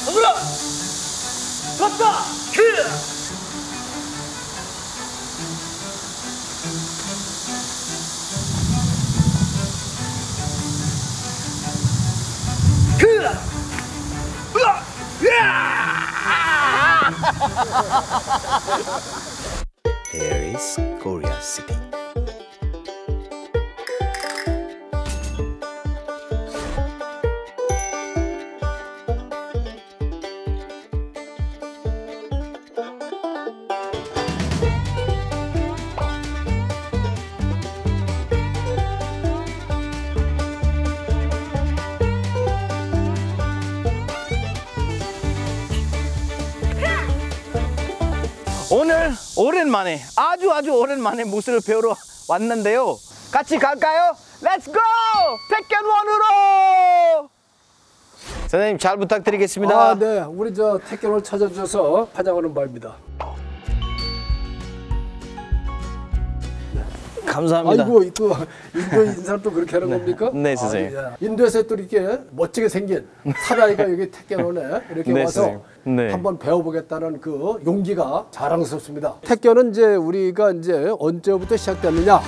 물러 섰다 그 Here is Korea City. 오늘 오랜만에 아주 오랜만에 무술을 배우러 왔는데요. 같이 갈까요? 렛츠 고! 태권원으로! 선생님 잘 부탁드리겠습니다. 아, 네. 우리 저 태권을 찾아주셔서 환영하는 바입니다. 감사합니다. 아이고, 또 인도 인사를 또 그렇게 하는 겁니까? 네, 선생님. 아, 예. 인도에서 또 이렇게 멋지게 생긴 사나이가 여기 태권원에 이렇게 네, 와서 선생님. 네. 한번 배워보겠다는 그 용기가 자랑스럽습니다. 태권은 이제 우리가 이제 언제부터 시작됐느냐?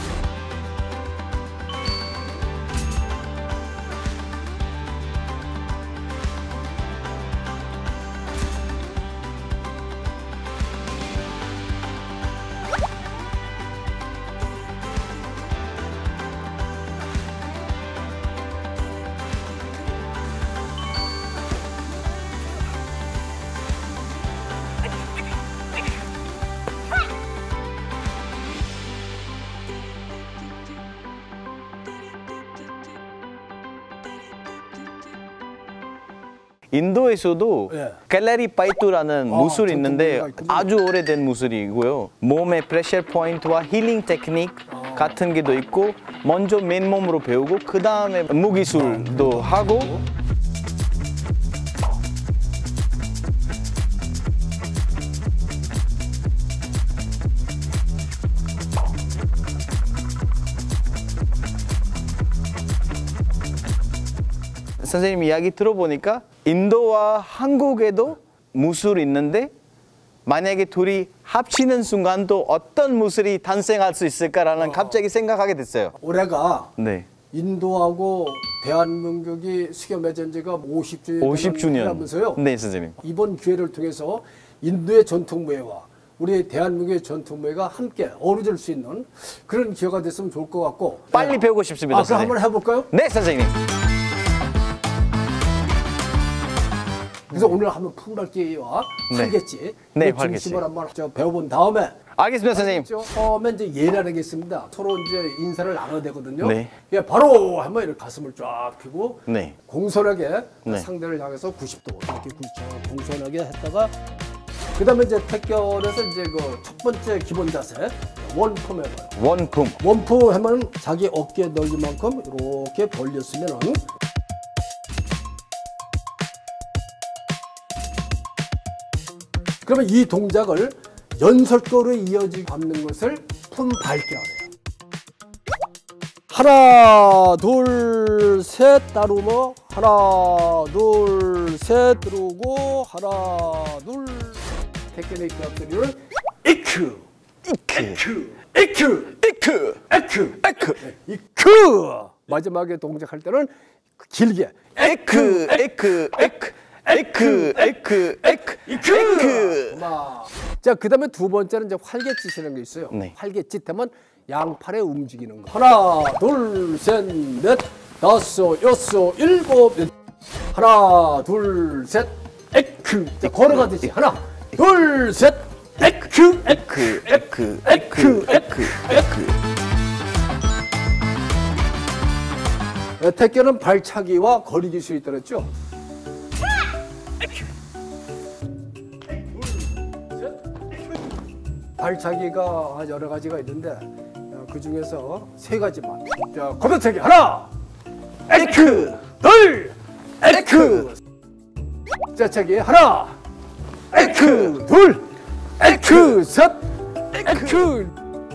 인도에서도 예. 갤러리 파이투라는 무술이 있는데 전통 무술가 아주 오래된 무술이고요. 몸의 프레셔 포인트와 힐링 테크닉 같은 게도 있고 먼저 맨몸으로 배우고 그 다음에 무기술도 하고 선생님 이야기 들어보니까 인도와 한국에도 무술이 있는데 만약에 둘이 합치는 순간 또 어떤 무술이 탄생할 수 있을까라는 갑자기 생각하게 됐어요. 올해가 네. 인도하고 대한민국이 수교 맺은 지가 50주년 하면서요. 네, 선생님. 이번 기회를 통해서 인도의 전통무예와 우리 대한민국의 전통무예가 함께 어우러질 수 있는 그런 기회가 됐으면 좋을 것 같고 빨리 배우고 싶습니다. 그럼 선생님. 한번 해볼까요? 네, 선생님. 그래서 오늘 한번 풍발기와 네. 활개치 네, 그 활개치. 중심을 한번 배워본 다음에 알겠습니다, 선생님. 처음에 이제 예를 하겠습니다. 서로 이제 인사를 나눠야 되거든요. 네. 예, 바로 한번 이렇게 가슴을 쫙 펴고 네. 공손하게 네. 상대를 향해서 90도 이렇게 공손하게 했다가 그다음에 이제 태권에서 이제 그 첫 번째 기본 자세 원품 해봐요. 원품. 원품 하면 자기 어깨 넓이만큼 이렇게 벌렸으면은 그러면 이 동작을 연설도로 이어지게 밟는 것을 품밟기라고 해요. 하나, 둘, 셋 따르고 하나, 둘, 셋 들어오고 하나, 둘. 태권의 기합들이는 이크, 이크, 이크, 이크, 이크, 이크, 이크. 마지막에 동작할 때는 길게 에크, 에크, 에크. 에크, 에크, 에크, 에크. 자, 그 다음에 두 번째는 이제 활개짓이라는 게 있어요. 네. 활개짓 하면 양팔에 움직이는 거. 하나, 둘, 셋, 넷, 다섯, 여섯, 일곱. 하나, 둘, 셋, 에크. 자, 걸어가듯이. 하나, 둘, 셋, 에크, 에크, 에크, 에크, 에크, 에크. 태권은 발차기와 거리 기술이 있다랬죠. 발차기가 여러 가지가 있는데 그 중에서 세 가지만. 자, 걷어차기 하나, 에크, 둘, 에크. 짜차기 하나, 에크, 둘, 에크, 셋, 에크.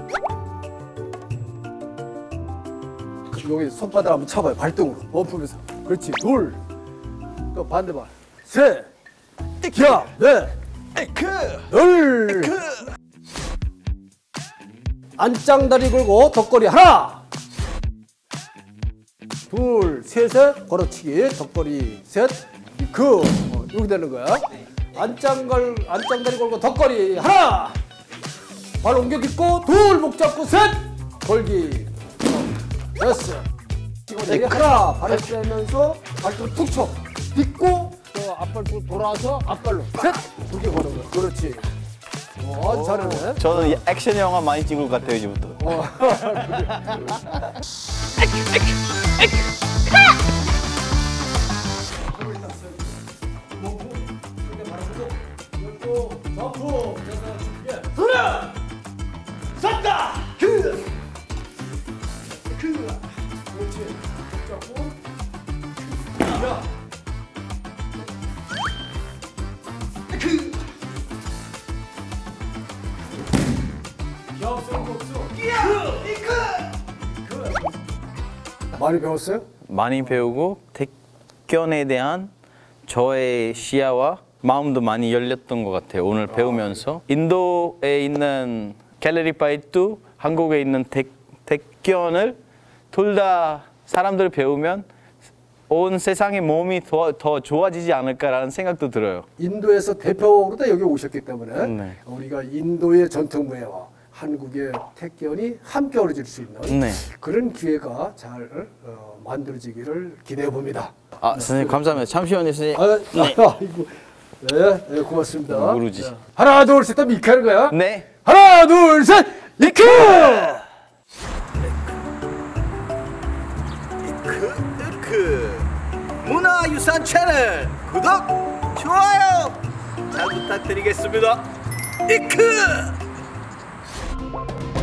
여기 손바닥 한번 쳐봐요. 발등으로 원품에서. 그렇지. 둘. 또 반대발. 셋, 자, 네. 둘. 안짱다리 걸고 덕거리 하나. 둘, 셋에 걸어치기 덕거리 셋. 이렇게 되는 거야. 안짱다리 걸고 덕거리 하나. 발 옮겨 딛고 둘, 목 잡고 셋. 걸기. 됐어. 이거 하나. 발을 떼면서 발톱 툭 쳐. 딛고 또 앞발로 돌아서 앞발로 셋. 이렇게 거는 거야. 그렇지. 잘하네. 저는 액션 영화 많이 찍을 것 같아요 이제부터. 많이 배웠어요? 많이 배우고 택견에 대한 저의 시야와 마음도 많이 열렸던 것 같아요. 오늘 배우면서 인도에 있는 갤러리 파이트, 한국에 있는 택견을 둘 다 사람들 배우면 온 세상의 몸이 더 좋아지지 않을까라는 생각도 들어요. 인도에서 대표로 다 여기 오셨기 때문에 네. 우리가 인도의 전통 무예와 한국의 택견이 함께 어우러질 수 있는 네. 그런 기회가 잘 만들어지기를 기대해 봅니다. 아, 선생님 감사합니다. 잠시만요, 선생님. 네, 고맙습니다. 모르지. 자, 하나, 둘, 셋, 하면 이렇게 하는 거야. 네. 하나, 둘, 셋, 이크! 문화유산 채널 구독, 좋아요 잘 부탁드리겠습니다. 이크!